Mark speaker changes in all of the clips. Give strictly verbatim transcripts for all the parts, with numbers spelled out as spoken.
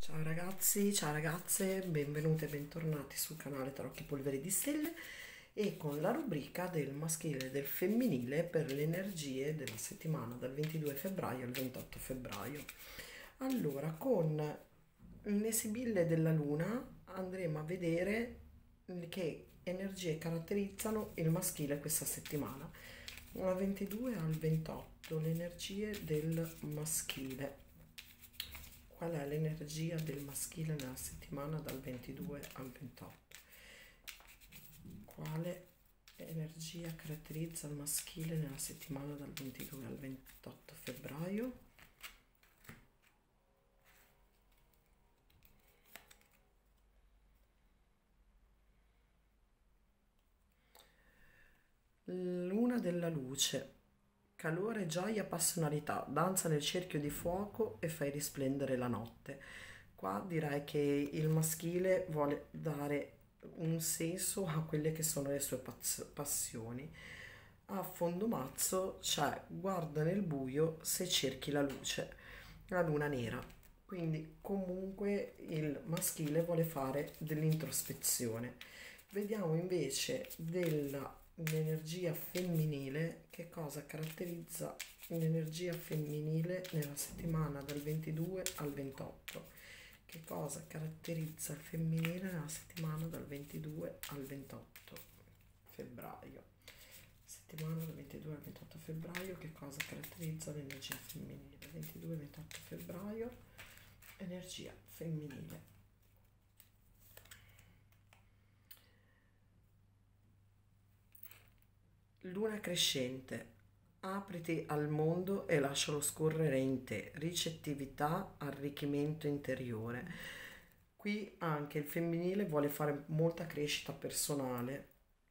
Speaker 1: Ciao ragazzi, ciao ragazze, benvenuti e bentornati sul canale Tarocchi Polveri di Stelle e con la rubrica del maschile e del femminile per le energie della settimana dal ventidue febbraio al ventotto febbraio. Allora, con le sibille della luna andremo a vedere che energie caratterizzano il maschile questa settimana. Dal ventidue al ventotto, le energie del maschile. Qual è l'energia del maschile nella settimana dal ventidue al ventotto? Quale energia caratterizza il maschile nella settimana dal ventidue al ventotto febbraio? Luna della luce. Calore, gioia, passionalità, danza nel cerchio di fuoco e fai risplendere la notte. Qua direi che il maschile vuole dare un senso a quelle che sono le sue paz- passioni. A fondo mazzo c'è guarda nel buio se cerchi la luce, la luna nera. Quindi comunque il maschile vuole fare dell'introspezione. Vediamo invece dell'energia femminile, che cosa caratterizza l'energia femminile nella settimana dal ventidue al ventotto. Che cosa caratterizza il femminile nella settimana dal ventidue al ventotto febbraio? Settimana dal ventidue al ventotto febbraio, che cosa caratterizza l'energia femminile? ventidue ventotto febbraio, energia femminile. Luna crescente. Apriti al mondo e lascialo scorrere in te. Ricettività, arricchimento interiore. Qui anche il femminile vuole fare molta crescita personale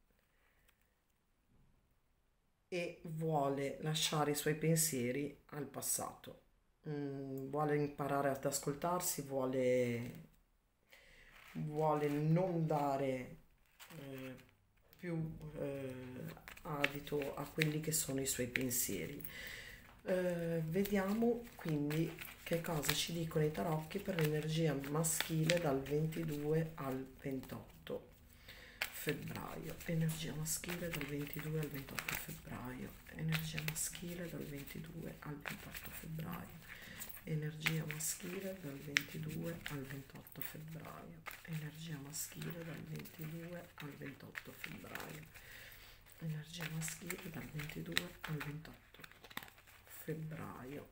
Speaker 1: e vuole lasciare i suoi pensieri al passato. Mm, vuole imparare ad ascoltarsi, vuole, vuole non dare eh, più eh, adito a quelli che sono i suoi pensieri. Eh, vediamo quindi che cosa ci dicono i tarocchi per l'energia maschile dal ventidue al ventotto febbraio. Energia maschile dal ventidue al ventotto febbraio. Energia maschile dal ventidue al ventotto febbraio. Energia maschile dal ventidue al ventotto febbraio. Energia maschile dal ventidue al ventotto febbraio. Energia maschile dal ventidue al ventotto febbraio.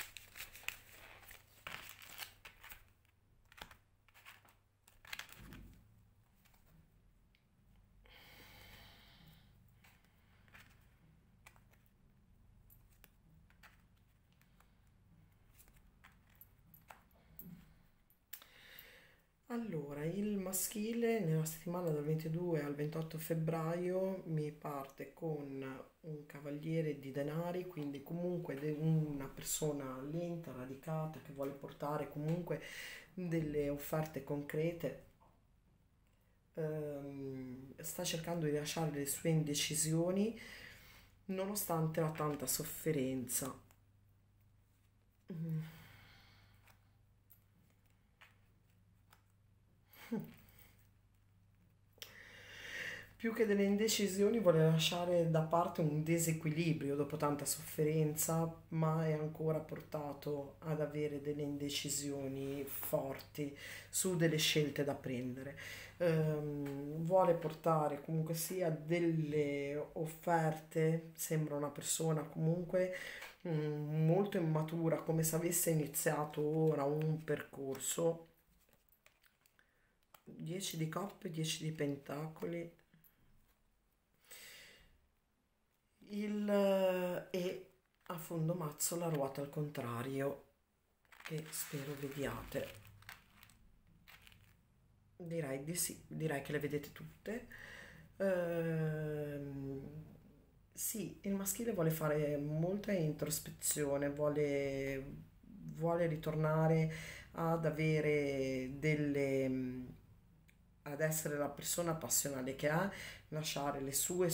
Speaker 1: Allora, il maschile nella settimana dal ventidue al ventotto febbraio mi parte con un cavaliere di denari, quindi comunque de- una persona lenta, radicata, che vuole portare comunque delle offerte concrete. Ehm, sta cercando di lasciare le sue indecisioni nonostante la tanta sofferenza. Mm. Più che delle indecisioni vuole lasciare da parte un disequilibrio dopo tanta sofferenza, ma è ancora portato ad avere delle indecisioni forti su delle scelte da prendere. Ehm, vuole portare comunque sia delle offerte, sembra una persona comunque mm, molto immatura, come se avesse iniziato ora un percorso. dieci di coppe, dieci di pentacoli. Il, e a fondo mazzo la ruota al contrario, che spero vediate. Direi di sì, direi che le vedete tutte. Ehm, sì, il maschile vuole fare molta introspezione, vuole, vuole ritornare ad avere delle, ad essere la persona passionale che è, lasciare le sue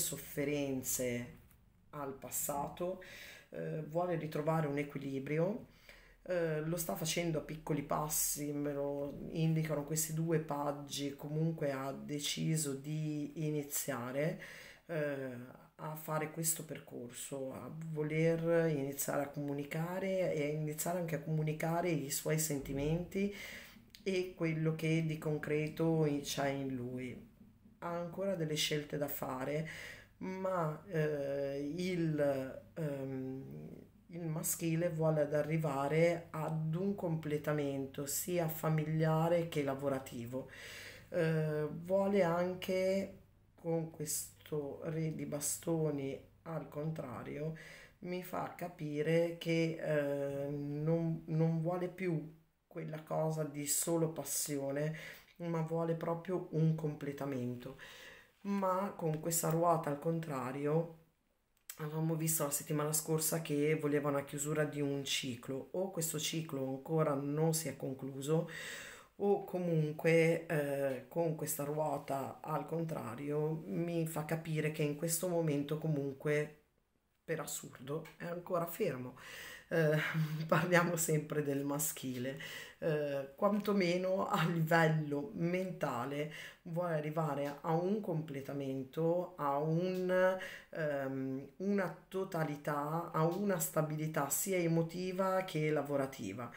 Speaker 1: sofferenze al passato, eh, vuole ritrovare un equilibrio, Eh, lo sta facendo a piccoli passi, me lo indicano questi due paggi, comunque ha deciso di iniziare eh, a fare questo percorso, a voler iniziare a comunicare e a iniziare anche a comunicare i suoi sentimenti e quello che di concreto c'è in lui. Ha ancora delle scelte da fare, ma eh, il, ehm, il maschile vuole ad arrivare ad un completamento sia familiare che lavorativo. Eh, vuole anche con questo re di bastoni al contrario, mi fa capire che eh, non, non vuole più quella cosa di solo passione, ma vuole proprio un completamento. Ma con questa ruota al contrario, avevamo visto la settimana scorsa che voleva una chiusura di un ciclo, o questo ciclo ancora non si è concluso, o comunque eh, con questa ruota al contrario mi fa capire che in questo momento comunque per assurdo è ancora fermo. Eh, parliamo sempre del maschile, eh, quantomeno a livello mentale vuole arrivare a un completamento, a un, ehm, una totalità, a una stabilità sia emotiva che lavorativa.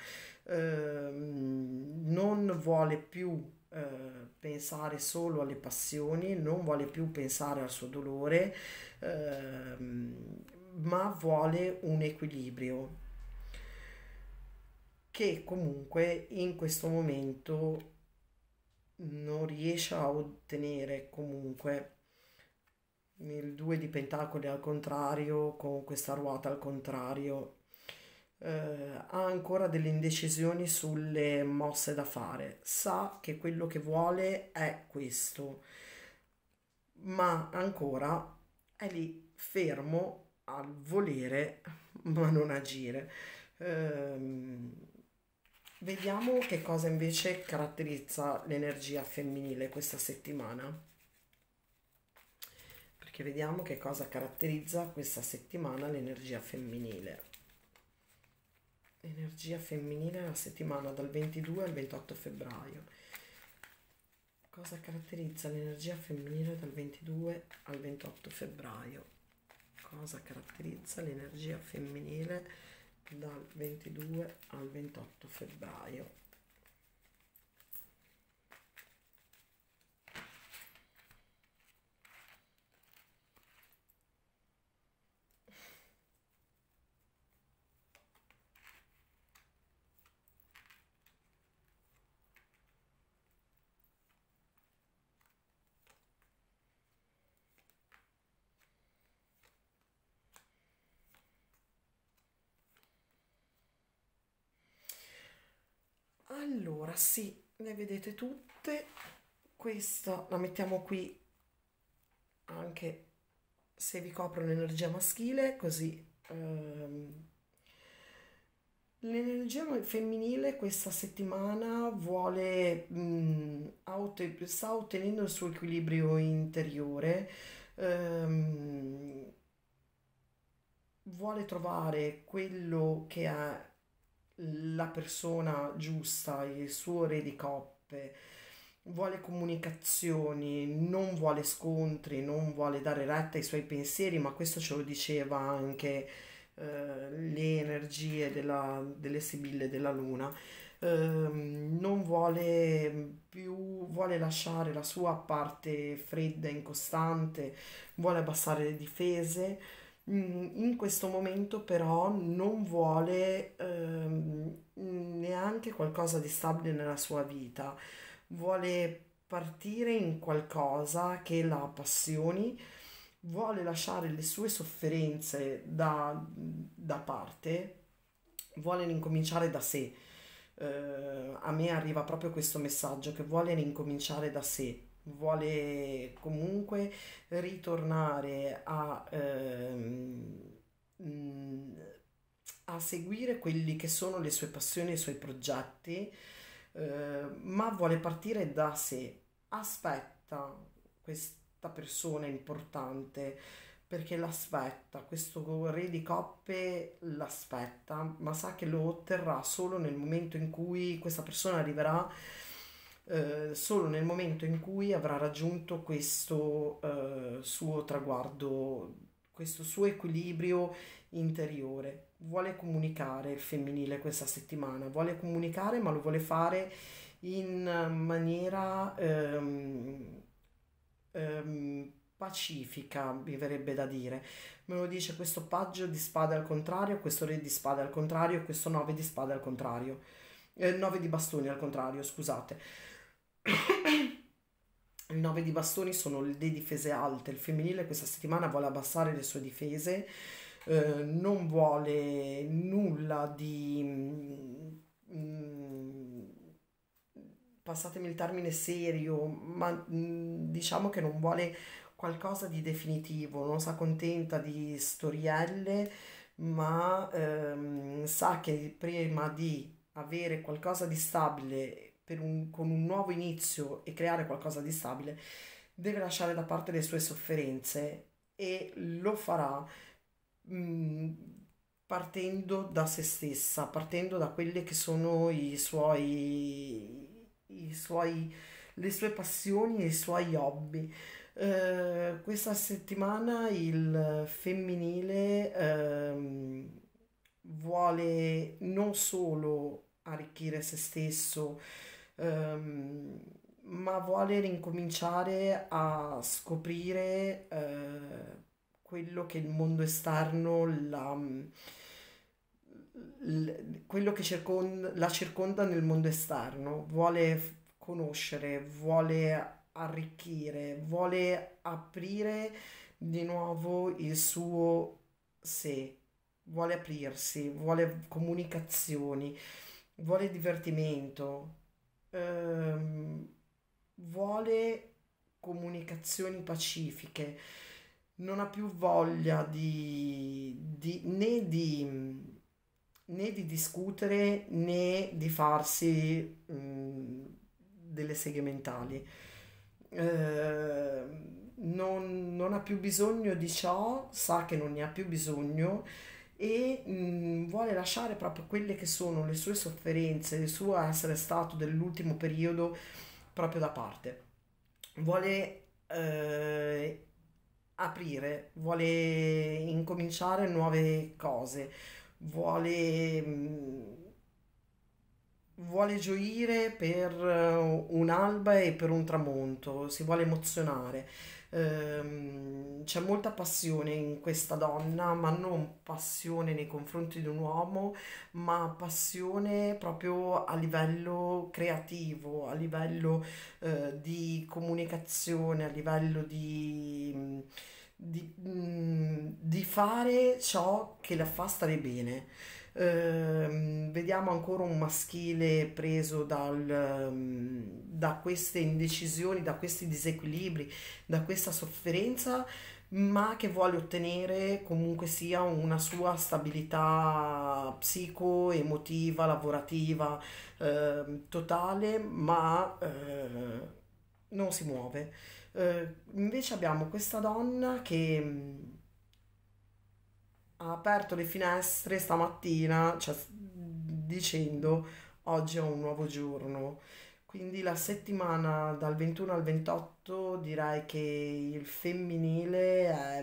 Speaker 1: Ehm, non vuole più eh, pensare solo alle passioni, non vuole più pensare al suo dolore, ehm, ma vuole un equilibrio che comunque in questo momento non riesce a ottenere comunque il due di pentacoli al contrario con questa ruota al contrario. Eh, ha ancora delle indecisioni sulle mosse da fare, sa che quello che vuole è questo, ma ancora è lì fermo al volere ma non agire. Ehm, Vediamo che cosa invece caratterizza l'energia femminile questa settimana, perché vediamo che cosa caratterizza questa settimana l'energia femminile. Energia femminile la settimana dal ventidue al ventotto febbraio. Cosa caratterizza l'energia femminile dal ventidue al ventotto febbraio? Cosa caratterizza l'energia femminile dal ventidue al ventotto febbraio? Allora, sì, le vedete tutte. Questa la mettiamo qui anche se vi copro l'energia maschile, così ehm, l'energia femminile questa settimana vuole, mh, ha otte- sta ottenendo il suo equilibrio interiore, ehm, vuole trovare quello che è la persona giusta, il suo re di coppe, vuole comunicazioni, non vuole scontri, non vuole dare retta ai suoi pensieri, ma questo ce lo diceva anche eh, le energie della- delle sibille della luna. Ehm, non vuole più, vuole lasciare la sua parte fredda e incostante, vuole abbassare le difese. Mm, In questo momento però non vuole ehm, neanche qualcosa di stabile nella sua vita, vuole partire in qualcosa che la appassioni, vuole lasciare le sue sofferenze da, da parte, vuole incominciare da sé. Eh, a me arriva proprio questo messaggio che vuole incominciare da sé, vuole comunque ritornare a, ehm, mm, a seguire quelli che sono le sue passioni e i suoi progetti, eh, ma vuole partire da sé. Aspetta questa persona importante, perché l'aspetta, questo re di coppe l'aspetta, ma sa che lo otterrà solo nel momento in cui questa persona arriverà, eh, solo nel momento in cui avrà raggiunto questo eh, suo traguardo, questo suo equilibrio interiore. Vuole comunicare il femminile questa settimana, vuole comunicare, ma lo vuole fare in maniera ehm, ehm, pacifica, mi verrebbe da dire. Me lo dice questo paggio di spade al contrario, questo re di spade al contrario, questo nove di spade al contrario. Eh, nove di bastoni al contrario, scusate. Il nove di bastoni sono le difese alte. Il femminile questa settimana vuole abbassare le sue difese, eh, non vuole nulla di mm, passatemi il termine serio, ma mh, diciamo che non vuole qualcosa di definitivo, non si accontenta di storielle, ma ehm, sa che prima di avere qualcosa di stabile per un- con un nuovo inizio e creare qualcosa di stabile, deve lasciare da parte le sue sofferenze e lo farà mh, partendo da se stessa, partendo da quelli che sono i suoi, i suoi, le sue passioni e i suoi hobby. Eh, questa settimana il femminile ehm, vuole non solo arricchire se stesso, ehm, ma vuole rincominciare a scoprire eh, quello che il mondo esterno la, l- quello che circon- la circonda nel mondo esterno, vuole f- conoscere, vuole arricchire, vuole aprire di nuovo il suo sé, vuole aprirsi, vuole comunicazioni, vuole divertimento, ehm, vuole comunicazioni pacifiche, non ha più voglia di, di- né di, né di discutere né di farsi mm, delle seghe mentali. Eh, non, non ha più bisogno di ciò, sa che non ne ha più bisogno e mm, vuole lasciare proprio quelle che sono le sue sofferenze, il suo essere stato dell'ultimo periodo proprio da parte. Vuole eh, aprire, vuole incominciare nuove cose, vuole, mm, vuole gioire per eh, un'alba e per un tramonto, si vuole emozionare. Ehm, c'è molta passione in questa donna, ma non passione nei confronti di un uomo, ma passione proprio a livello creativo, a livello eh, di comunicazione, a livello di, mm, di, mm, di fare ciò che la fa stare bene. Ehm, vediamo ancora un maschile preso dal, ehm, da queste indecisioni, da questi disequilibri, da questa sofferenza, ma che vuole ottenere comunque sia una sua stabilità psico-emotiva, lavorativa, ehm, totale, ma eh, non si muove. Eh, invece abbiamo questa donna che mh, ha aperto le finestre stamattina, cioè, s- dicendo oggi è un nuovo giorno. Quindi la settimana dal ventuno al ventotto direi che il femminile è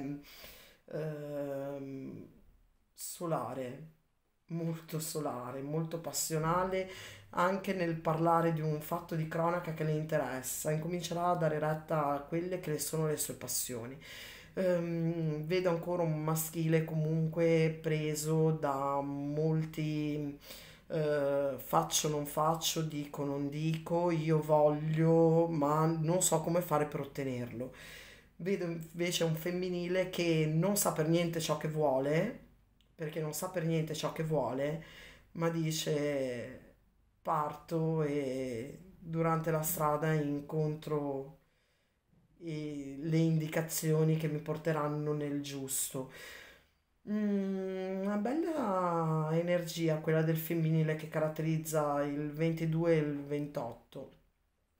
Speaker 1: ehm, solare, molto solare, molto passionale anche nel parlare di un fatto di cronaca che le interessa. Incomincerà a dare retta a quelle che sono le sue passioni. Ehm, vedo ancora un maschile comunque preso da molti eh, faccio, non faccio, dico, non dico, io voglio, ma non so come fare per ottenerlo. Vedo invece un femminile che non sa per niente ciò che vuole, perché non sa per niente ciò che vuole, ma dice parto e durante la strada incontro i- le indicazioni che mi porteranno nel giusto. Mm, una bella energia quella del femminile che caratterizza il ventidue e il ventotto.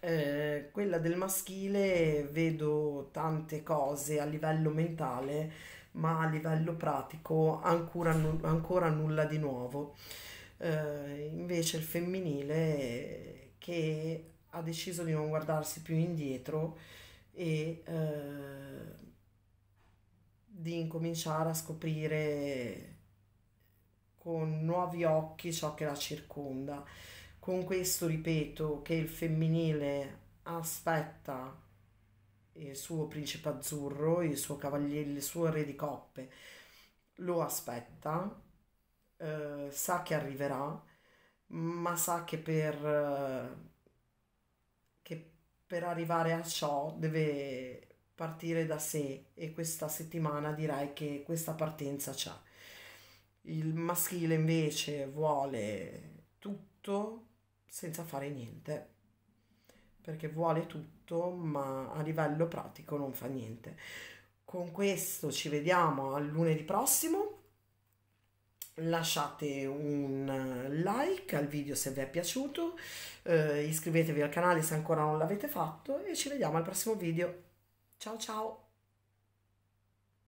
Speaker 1: Eh, quella del maschile vedo tante cose a livello mentale, ma a livello pratico ancora, nu- ancora nulla di nuovo. Eh, invece il femminile che ha deciso di non guardarsi più indietro e eh, di incominciare a scoprire con nuovi occhi ciò che la circonda. Con questo ripeto che il femminile aspetta il suo principe azzurro, il suo cavaliere, il suo re di coppe, lo aspetta, eh, sa che arriverà, ma sa che per, eh, che per arrivare a ciò deve partire da sé e questa settimana direi che questa partenza c'è. Il maschile invece vuole tutto senza fare niente, perché vuole tutto, ma a livello pratico non fa niente. Con questo ci vediamo al lunedì prossimo. Lasciate un like al video se vi è piaciuto, eh, iscrivetevi al canale se ancora non l'avete fatto e ci vediamo al prossimo video. Ciao ciao!